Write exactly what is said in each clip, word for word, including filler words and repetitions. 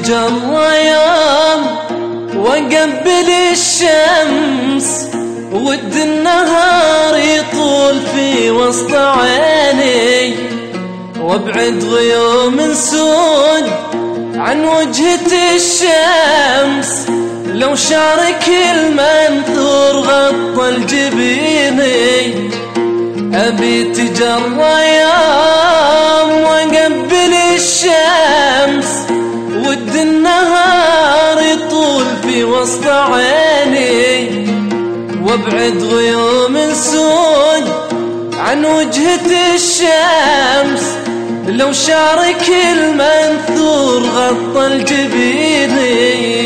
تجرى يوم وقبل الشمس ود النهار يطول في وسط عيني، وابعد غيوم سود عن وجهة الشمس. لو شعرك المنثور غطى الجبيني، أبي تجرى يوم وقبل الشمس ود النهار يطول في وسط عيني، وابعد غيوم سود عن وجهة الشمس. لو شعرك المنثور غطى الجبيني،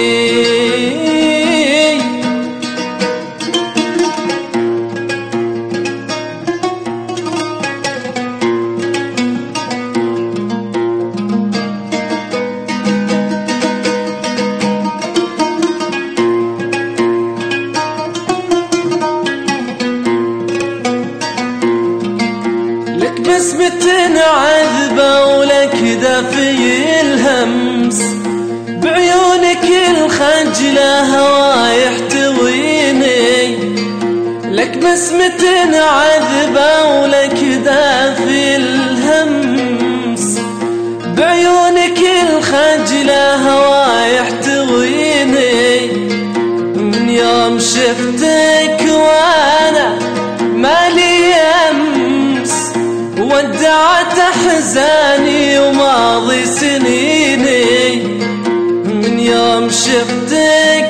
بسمة عذبة ولك دافي الهمس، بعيونك الخجلة هوا يحتويني. لك بسمة عذبة ولك دافي الهمس، بعيونك الخجلة هوا يحتويني. من يوم شفتك وانا مالي يمس، ودعت احزاني وماضي سنيني. من يوم شفتك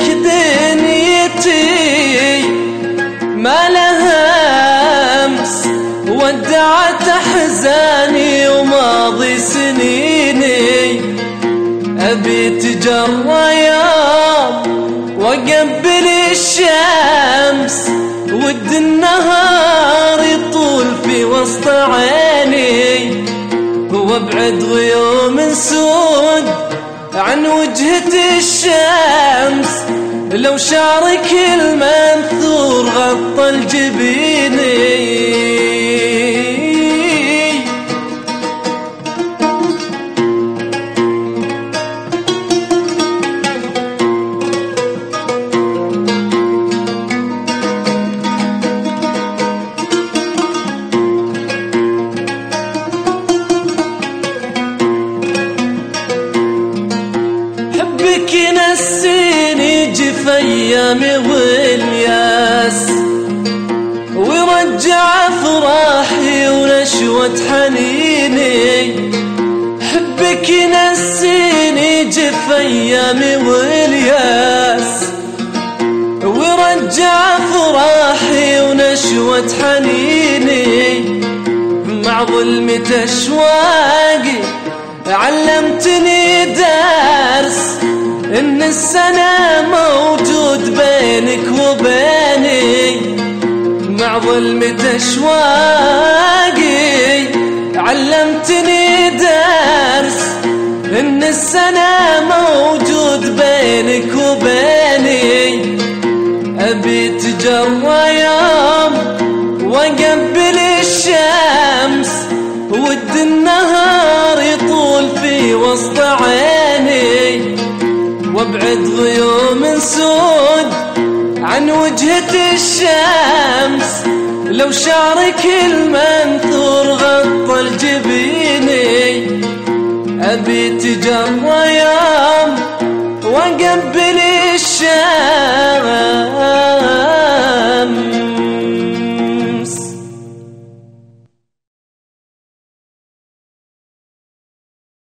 دنيتي ما لها امس، ودعت احزاني وماضي سنيني. ابي تجرى يوم وقبل الشمس ود النهار يطول في وسط عيني، وابعد غيوم سود عن وجهة الشمس. لو شعرك المنثور غطى الجبيني، حبك ينسيني جف ايامي والياس، ويرجع افراحي ونشوة حنيني. حبك ينسيني جف ايامي والياس، ويرجع افراحي ونشوة حنيني. مع ظلمة اشواقي علمتني درس، إن السنة موجود بينك وبيني. مع ظلمة أشواقي علمتني درس، إن السنة موجود بينك وبيني. أبي تجرى يوم وقبل الشمس ود النهار يطول في وسط عيني، وابعد غيوم سود عن وجهة الشمس. لو شعرك المنثور غطى الجبيني، أبي تجرى يوم